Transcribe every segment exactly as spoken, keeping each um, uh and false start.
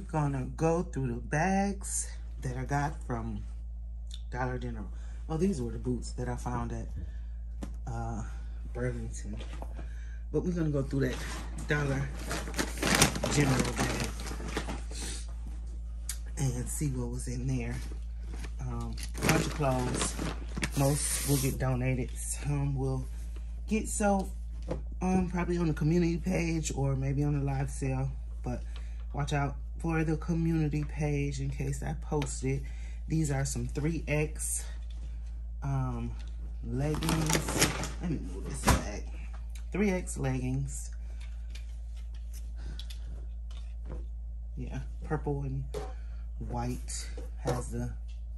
gonna go through the bags that I got from Dollar General. Oh, these were the boots that I found at uh, Burlington. But we're gonna go through that Dollar General bag and see what was in there. Um, a bunch of clothes. Most will get donated. Some will get sold um, probably on the community page or maybe on the live sale. But watch out for the community page in case I post it. These are some three X um, leggings. Let me move this back. three X leggings. Yeah, purple and white. Has the,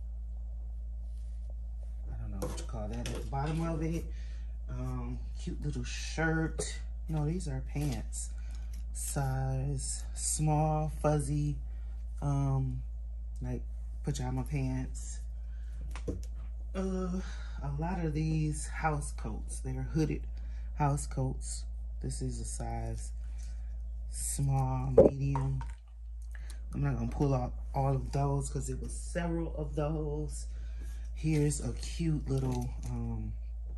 I don't know what you call that, at the bottom of it. Um, cute little shirt. No, these are pants. Size small, fuzzy, um, like pajama pants. Uh, a lot of these house coats. They're hooded house coats. This is a size small, medium. I'm not gonna pull out all of those because it was several of those. Here's a cute little um,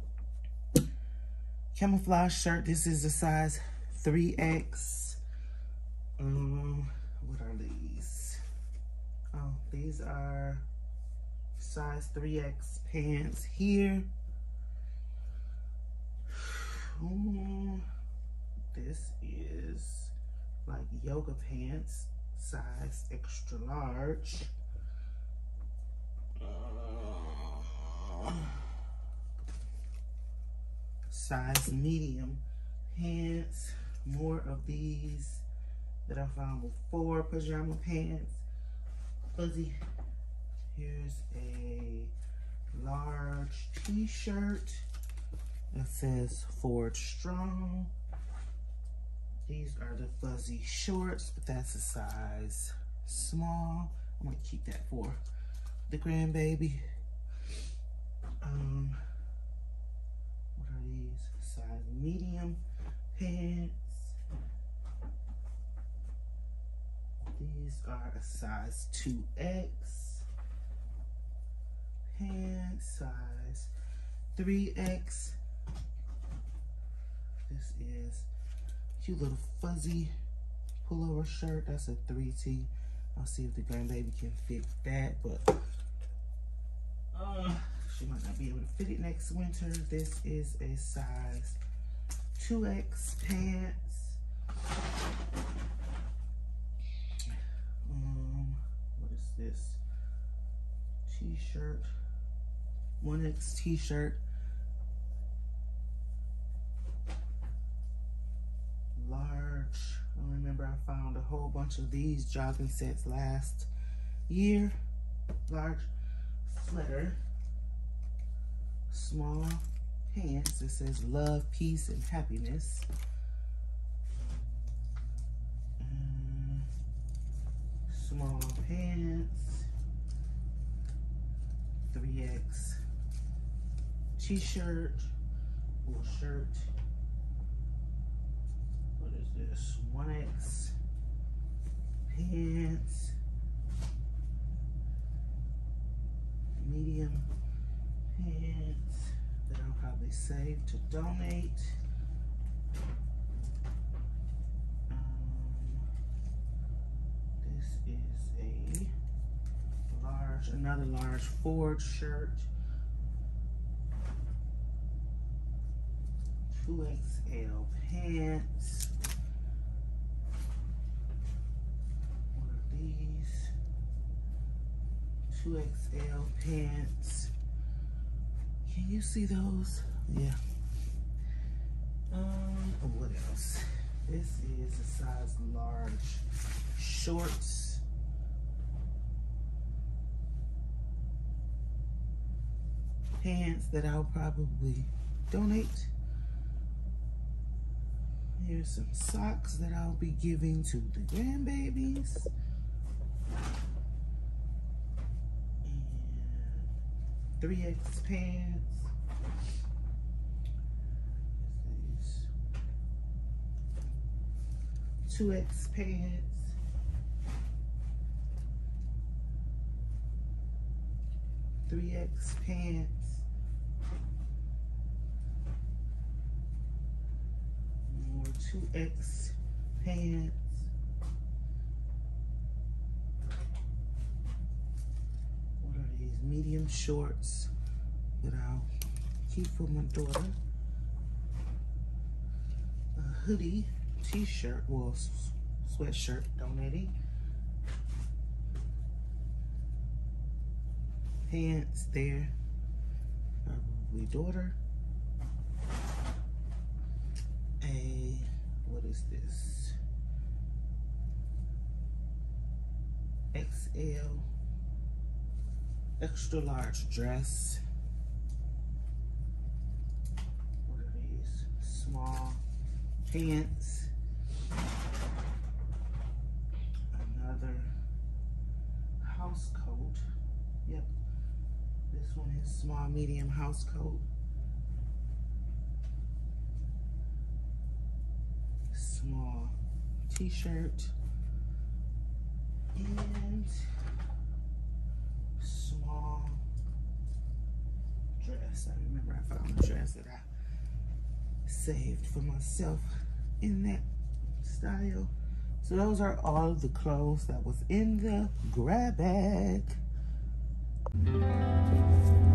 camouflage shirt. This is a size three X. Um, what are these? Oh, these are size three X pants here. Um, this is like yoga pants, size extra large. Uh, size medium pants. More of these that I found before, pajama pants, fuzzy. Here's a large t-shirt that says Ford Strong. These are the fuzzy shorts, but that's a size small. I'm gonna keep that for the grandbaby. Um, what are these? Size medium pants. These are a size two X. Pants, size three X. This is cute little fuzzy pullover shirt. That's a three T. I'll see if the grandbaby can fit that, but uh, she might not be able to fit it next winter. This is a size two X pants. Um, what is this? T-shirt. one X t-shirt. Large. I remember I found a whole bunch of these jogging sets last year. Large sweater. Small pants. It says love, peace, and happiness. Um, small pants. three X t-shirt or shirt. What is this? one X pants. Medium pants that I'll probably save to donate. Um, this is a large, another large Ford shirt. two X L pants. What are these? two X L pants. Can you see those? Yeah. Um, what else? This is a size large shorts. Pants that I'll probably donate. Here's some socks that I'll be giving to the grandbabies. And three X pants. These two X pants. three X pants. More two X pants. What are these? Medium shorts that I'll keep for my daughter. A hoodie, t-shirt, well, sweatshirt donating. Pants there, probably daughter. A, what is this? X L, extra large dress. What are these? Small pants. Another house coat. Yep. This one is small, medium house coat. Small t-shirt. And small dress. I remember I found a dress that I saved for myself in that style. So those are all of the clothes that was in the grab bag.